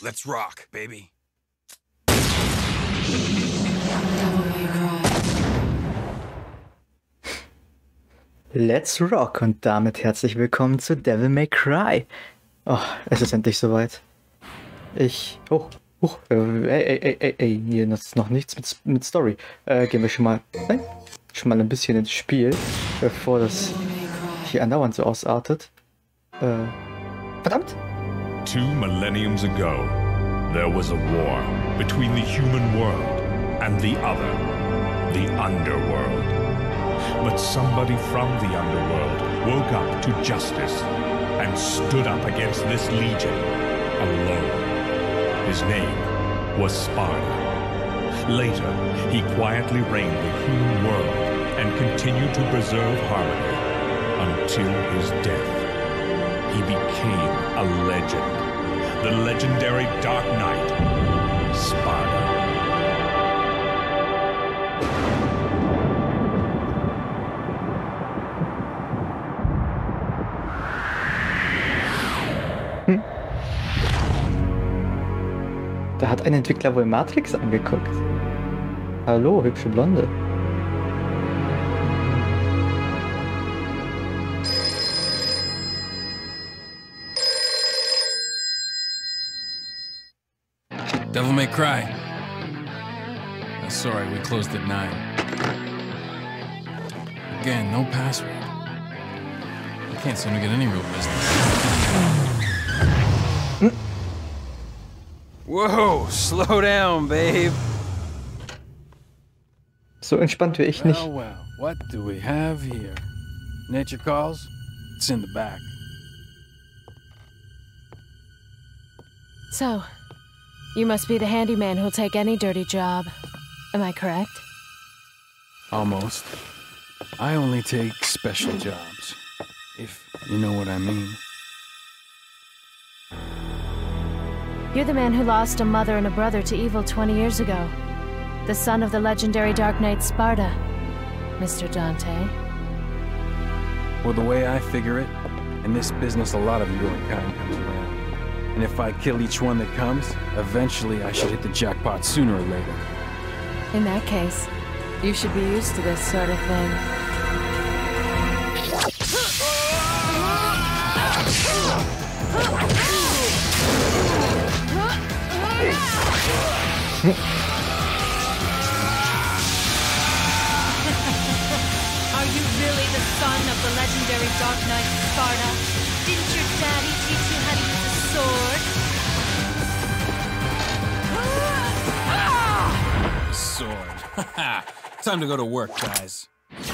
Let's rock, baby. Let's Rock und damit herzlich willkommen zu Devil May Cry. Oh, es ist endlich soweit. Hier ist noch nichts mit Story. Gehen wir schon mal ein bisschen ins Spiel, bevor das hier andauernd so ausartet. Verdammt! 2 millenniums ago, there was a war between the human world and the other, the underworld. But somebody from the underworld woke up to justice and stood up against this legion alone. His name was Sparda. Later, he quietly reigned the human world and continued to preserve harmony until his death. He became a legend. The legendary Dark Knight, Sparda. Da hat ein Entwickler wohl Matrix angeguckt. Hallo, hübsche Blonde. Devil May Cry. Sorry, we closed at 9. Again, no password. I can't seem to get any real business. Whoa, slow down, babe. So entspannt wie ich nicht. Well, what do we have here? Nature calls? It's in the back. So, you must be the handyman who'll take any dirty job. Am I correct? Almost. I only take special jobs, if you know what I mean. You're the man who lost a mother and a brother to evil 20 years ago. The son of the legendary Dark Knight Sparda, Mr. Dante. Well, the way I figure it, in this business a lot of your kind comes around. And if I kill each one that comes, eventually I should hit the jackpot sooner or later. In that case, you should be used to this sort of thing. Are you really the son of the legendary Dark Knight Sparda? Didn't your daddy teach you how to use a sword? Sword. Time to go to work, guys.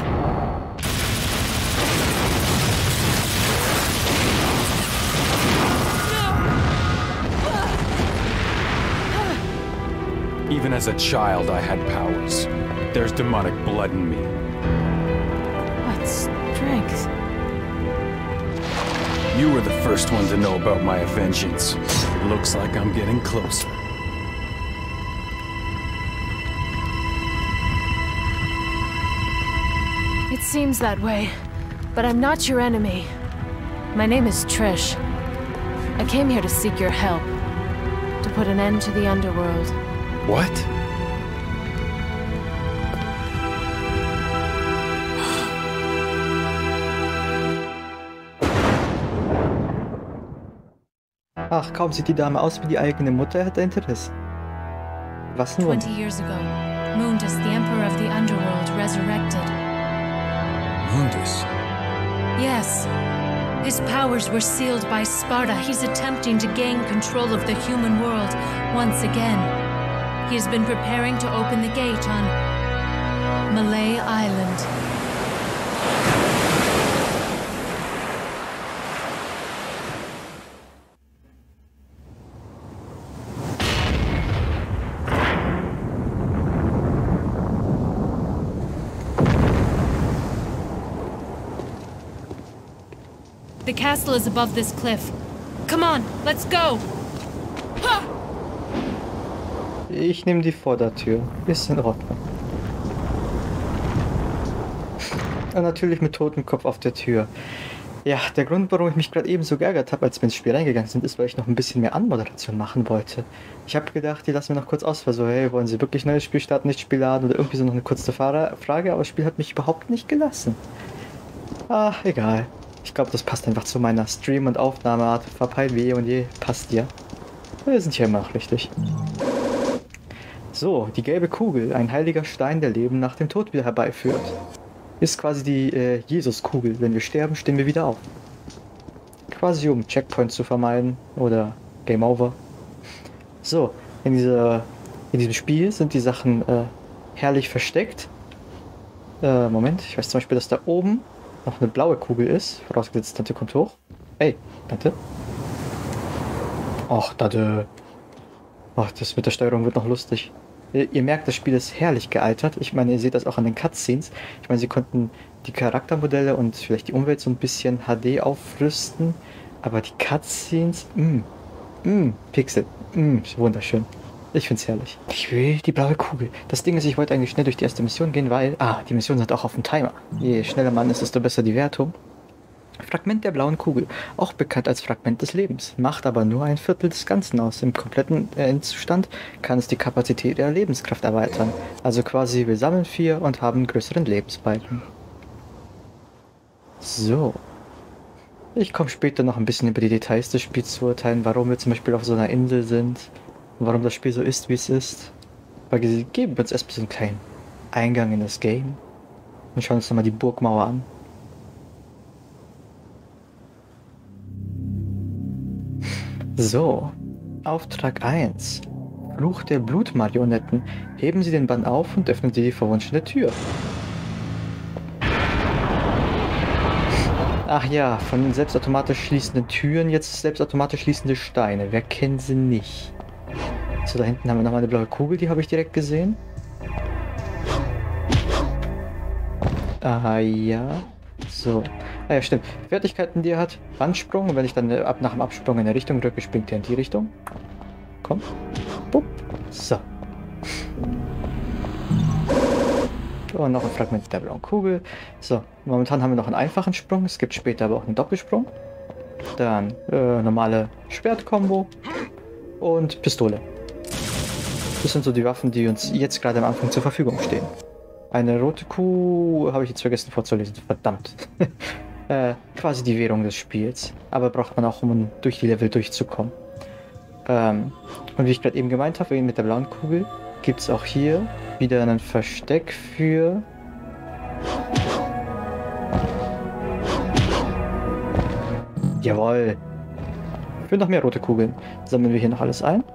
Even as a child, I had powers. There's demonic blood in me. What strength? You were the first one to know about my vengeance. It looks like I'm getting closer. It seems that way, but I'm not your enemy. My name is Trish. I came here to seek your help, to put an end to the underworld. What? Ach, kaum sieht die Dame aus wie die eigene Mutter, hat er Interesse. Was nun? 20 years ago, Mundus, the Emperor of the Underworld, resurrected. Mundus? Yes. His powers were sealed by Sparda. He's attempting to gain control of the human world once again. He has been preparing to open the gate on Malay Island. The castle is above this cliff. Come on, let's go! Ich nehme die Vordertür. Ist in Ordnung. Und natürlich mit Totenkopf auf der Tür. Ja, der Grund, warum ich mich gerade eben so geärgert habe, als wir ins Spiel reingegangen sind, ist, weil ich noch ein bisschen mehr Anmoderation machen wollte. Ich habe gedacht, die lassen mir noch kurz ausfallen, so, hey, wollen Sie wirklich neues Spiel starten, nicht Spiel laden oder irgendwie so noch eine kurze Frage, aber das Spiel hat mich überhaupt nicht gelassen. Ach, egal. Ich glaube, das passt einfach zu meiner Stream- und Aufnahmeart. Verpeilt wie eh und je. Passt ja. Wir sind hier immer noch richtig. So, die gelbe Kugel. Ein heiliger Stein, der Leben nach dem Tod wieder herbeiführt. Ist quasi die Jesus-Kugel. Wenn wir sterben, stehen wir wieder auf. Quasi um Checkpoints zu vermeiden. Oder Game Over. So, in diesem Spiel sind die Sachen herrlich versteckt. Moment, ich weiß zum Beispiel, dass da oben noch eine blaue Kugel ist. Vorausgesetzt, Tante kommt hoch. Hey, Tante. Ach, Tante. Ach, das mit der Steuerung wird noch lustig. Ihr merkt, das Spiel ist herrlich gealtert. Ich meine, ihr seht das auch an den Cutscenes. Ich meine, sie konnten die Charaktermodelle und vielleicht die Umwelt so ein bisschen HD aufrüsten. Aber die Cutscenes, Pixel, ist wunderschön. Ich find's herrlich. Ich will die blaue Kugel. Das Ding ist, ich wollte eigentlich schnell durch die erste Mission gehen, weil, die Missionen sind auch auf dem Timer. Je schneller man ist, desto besser die Wertung. Fragment der blauen Kugel, auch bekannt als Fragment des Lebens, macht aber nur ein Viertel des Ganzen aus. Im kompletten Endzustand kann es die Kapazität der Lebenskraft erweitern. Also quasi, wir sammeln 4 und haben einen größeren Lebensbalken. So. Ich komme später noch ein bisschen über die Details des Spiels zu urteilen, warum wir zum Beispiel auf so einer Insel sind und warum das Spiel so ist, wie es ist. Weil wir geben uns erstmal so einen kleinen Eingang in das Game und schauen uns nochmal die Burgmauer an. So, Auftrag 1. Fluch der Blutmarionetten. Heben Sie den Bann auf und öffnen Sie die verwunschene Tür. Ach ja, von den selbstautomatisch schließenden Türen jetzt selbstautomatisch schließende Steine. Wer kennt sie nicht? So, da hinten haben wir nochmal eine blaue Kugel, die habe ich direkt gesehen. Ah ja. So. Ah ja, stimmt. Fertigkeiten, die er hat. Wandsprung. Und wenn ich dann nach dem Absprung in eine Richtung drücke, springt er in die Richtung. Komm. Bup. So. Und noch ein Fragment der blauen Kugel. So. Momentan haben wir noch einen einfachen Sprung. Es gibt später aber auch einen Doppelsprung. Dann normale Schwertkombo. Und Pistole. Das sind so die Waffen, die uns jetzt gerade am Anfang zur Verfügung stehen. Eine rote Kuh habe ich jetzt vergessen vorzulesen. Verdammt. Quasi die Währung des Spiels. Aber braucht man auch, um durch die Level durchzukommen. Und wie ich gerade eben gemeint habe, mit der blauen Kugel, gibt es auch hier wieder ein Versteck für... Jawohl. Für noch mehr rote Kugeln. Sammeln wir hier noch alles ein.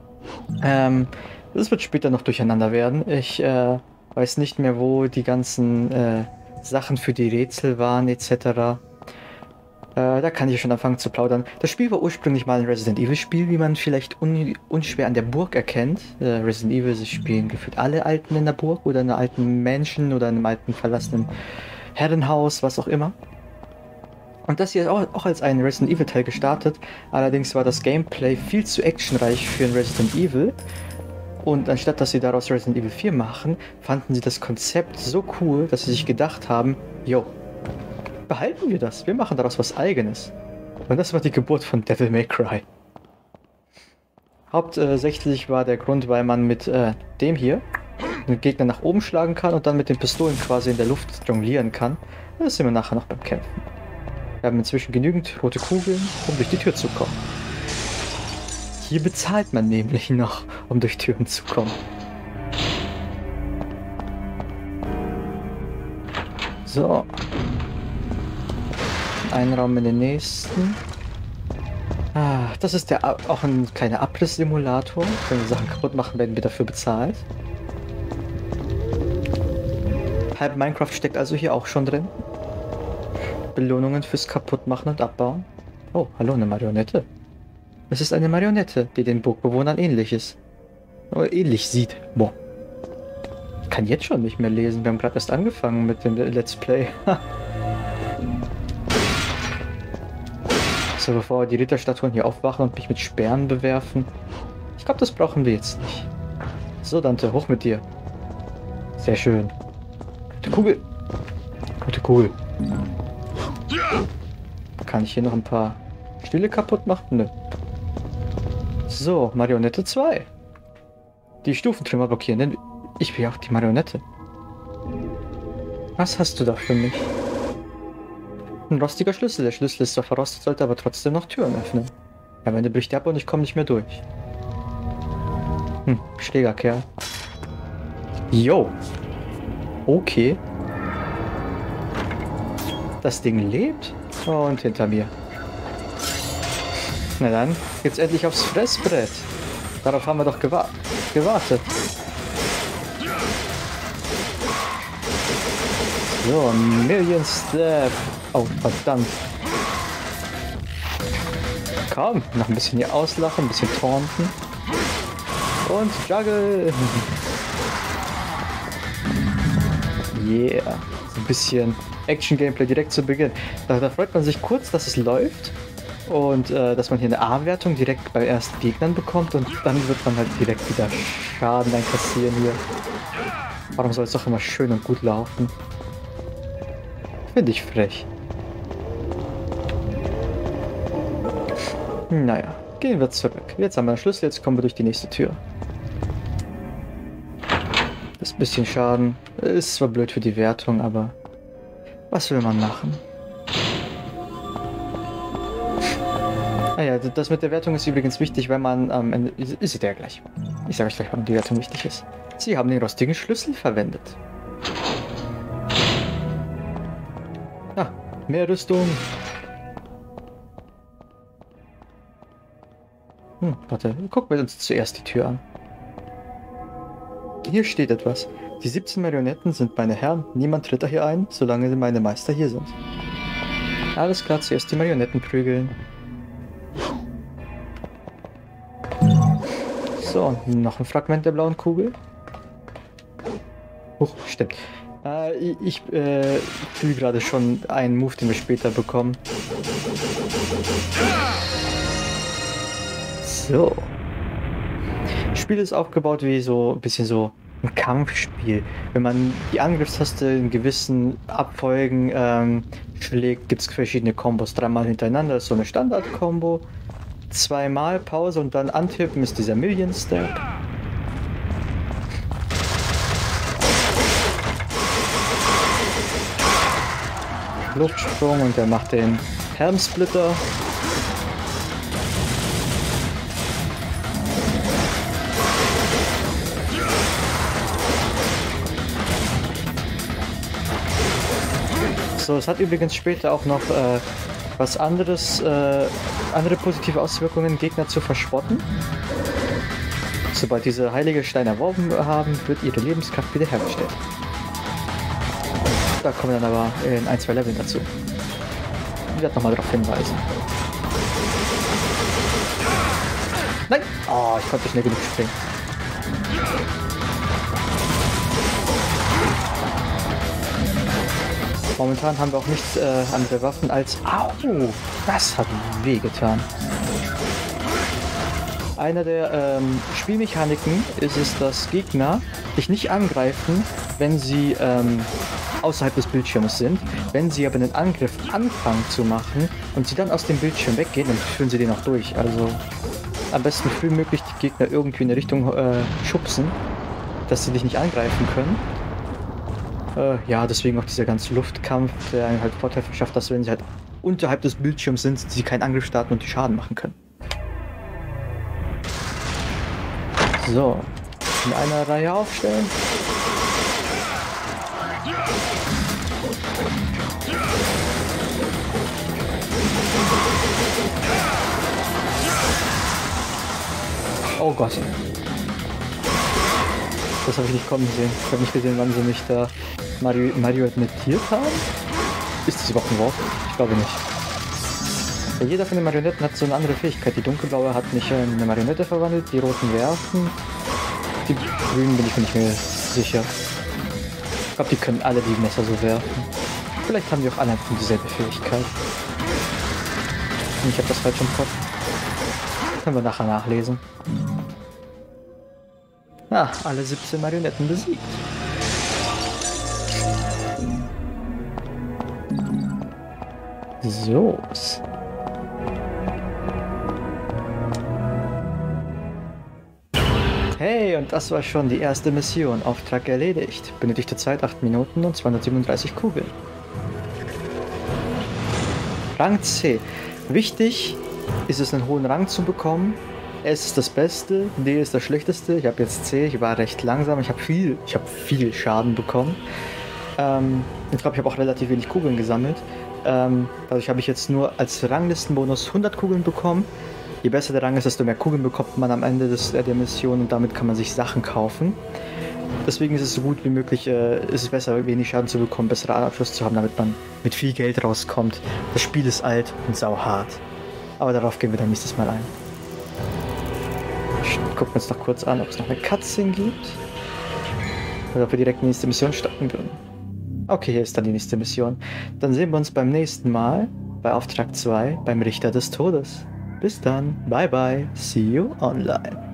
Das wird später noch durcheinander werden. Ich weiß nicht mehr, wo die ganzen Sachen für die Rätsel waren, etc. Da kann ich schon anfangen zu plaudern. Das Spiel war ursprünglich mal ein Resident Evil Spiel, wie man vielleicht unschwer an der Burg erkennt. Resident Evil, sie spielen gefühlt alle Alten in der Burg oder in einer alten Mansion oder in einem alten verlassenen Herrenhaus, was auch immer. Und das hier ist auch als ein Resident Evil Teil gestartet. Allerdings war das Gameplay viel zu actionreich für ein Resident Evil. Und anstatt dass sie daraus Resident Evil 4 machen, fanden sie das Konzept so cool, dass sie sich gedacht haben, jo, behalten wir das, wir machen daraus was Eigenes. Und das war die Geburt von Devil May Cry. Hauptsächlich war der Grund, weil man mit dem hier den Gegner nach oben schlagen kann und dann mit den Pistolen quasi in der Luft jonglieren kann. Das sehen wir nachher noch beim Kämpfen. Wir haben inzwischen genügend rote Kugeln, um durch die Tür zu kommen. Hier bezahlt man nämlich noch, um durch Türen zu kommen. So. Ein Raum in den nächsten. Das ist auch ein kleiner Abriss-Simulator. Wenn wir Sachen kaputt machen, werden wir dafür bezahlt. Halb Minecraft steckt also hier auch schon drin. Belohnungen fürs Kaputtmachen und Abbauen. Oh, hallo, eine Marionette. Es ist eine Marionette, die den Burgbewohnern ähnlich ist. Oder ähnlich sieht. Boah. Ich kann jetzt schon nicht mehr lesen. Wir haben gerade erst angefangen mit dem Let's Play. So, bevor die Ritterstatuen hier aufwachen und mich mit Sperren bewerfen. Ich glaube, das brauchen wir jetzt nicht. So, Dante, hoch mit dir. Sehr schön. Gute Kugel. Gute Kugel. Kann ich hier noch ein paar Stühle kaputt machen? Nö. So, Marionette 2. Die Stufentrimmer blockieren, denn ich will ja auch die Marionette. Was hast du da für mich? Ein rostiger Schlüssel. Der Schlüssel ist zwar verrostet, sollte aber trotzdem noch Türen öffnen. Am Ende bricht der ab und ich komme nicht mehr durch. Schlägerkerl. Jo. Okay. Das Ding lebt. Und hinter mir. Na dann, jetzt endlich aufs Fressbrett. Darauf haben wir doch gewartet. So, Million Step. Oh, verdammt. Komm, noch ein bisschen hier auslachen, ein bisschen taunten. Und Juggle. Yeah. So ein bisschen Action-Gameplay direkt zu Beginn. Da freut man sich kurz, dass es läuft. Und dass man hier eine A-Wertung direkt bei ersten Gegnern bekommt. Und dann wird man halt direkt wieder Schaden einkassieren hier. Warum soll es doch immer schön und gut laufen? Finde ich frech. Naja, gehen wir zurück. Jetzt haben wir einen Schlüssel, jetzt kommen wir durch die nächste Tür. Das bisschen Schaden ist zwar blöd für die Wertung, aber was will man machen? Naja, das mit der Wertung ist übrigens wichtig, wenn man am Ende... Ist sie ja gleich. Ich sage euch gleich, warum die Wertung wichtig ist. Sie haben den rostigen Schlüssel verwendet. Ah, mehr Rüstung. Warte, gucken wir uns zuerst die Tür an. Hier steht etwas. Die 17 Marionetten sind meine Herren. Niemand tritt hier ein, solange meine Meister hier sind. Alles klar, zuerst die Marionetten prügeln. So, noch ein Fragment der blauen Kugel. Stimmt. Ich fühle gerade schon einen Move, den wir später bekommen. So. Das Spiel ist aufgebaut wie so ein bisschen so ein Kampfspiel. Wenn man die Angriffstaste in gewissen Abfolgen schlägt, gibt es verschiedene Kombos. 3-mal hintereinander ist so eine Standard-Kombo. 2-mal Pause und dann antippen ist dieser Million Step. Luftsprung und er macht den Helmsplitter. So, es hat übrigens später auch noch was anderes, andere positive Auswirkungen, Gegner zu verspotten. Sobald diese heilige Steine erworben haben, wird ihre Lebenskraft wiederhergestellt. Da kommen wir dann aber in 1-2 Leveln dazu. Ich werde nochmal darauf hinweisen. Nein! Oh, ich konnte nicht schnell genug springen. Momentan haben wir auch nichts andere Waffen als... Au! Das hat wehgetan. Eine der Spielmechaniken ist es, dass Gegner dich nicht angreifen, wenn sie außerhalb des Bildschirms sind. Wenn sie aber einen Angriff anfangen zu machen und sie dann aus dem Bildschirm weggehen, dann führen sie den auch durch. Also am besten frühmöglich die Gegner irgendwie in eine Richtung schubsen, dass sie dich nicht angreifen können. Ja, deswegen auch dieser ganze Luftkampf, der einen halt Vorteil verschafft, dass wenn sie halt unterhalb des Bildschirms sind, sie keinen Angriff starten und die Schaden machen können. So, in einer Reihe aufstellen. Oh Gott. Das habe ich nicht kommen sehen. Ich habe nicht gesehen, wann sie mich da marionettiert haben. Ist das überhaupt ein Wort? Ich glaube nicht. Ja, jeder von den Marionetten hat so eine andere Fähigkeit. Die dunkelblaue hat mich in eine Marionette verwandelt, die roten werfen. Die grünen bin ich mir nicht mehr sicher. Ich glaube, die können alle die Messer so werfen. Vielleicht haben die auch alle dieselbe Fähigkeit. Ich habe das falsch im Kopf. Können wir nachher nachlesen. Ah, alle 17 Marionetten besiegt. So. Hey, und das war schon die erste Mission. Auftrag erledigt. Benötigte Zeit 8 Minuten und 237 Kugeln. Rang C. Wichtig ist es, einen hohen Rang zu bekommen. S ist das Beste, D ist das Schlechteste. Ich habe jetzt C, ich war recht langsam. Ich habe viel Schaden bekommen. Ich glaube, ich habe auch relativ wenig Kugeln gesammelt. Dadurch habe ich jetzt nur als Ranglistenbonus 100 Kugeln bekommen. Je besser der Rang ist, desto mehr Kugeln bekommt man am Ende der Mission und damit kann man sich Sachen kaufen. Deswegen ist es so gut wie möglich, ist es besser, wenig Schaden zu bekommen, besseren Abschluss zu haben, damit man mit viel Geld rauskommt. Das Spiel ist alt und sauhart. Aber darauf gehen wir dann nächstes Mal ein. Ich gucke mir jetzt noch kurz an, ob es noch eine Cutscene gibt. Oder ob wir direkt in die nächste Mission starten würden. Okay, hier ist dann die nächste Mission. Dann sehen wir uns beim nächsten Mal bei Auftrag 2 beim Richter des Todes. Bis dann, bye bye, see you online.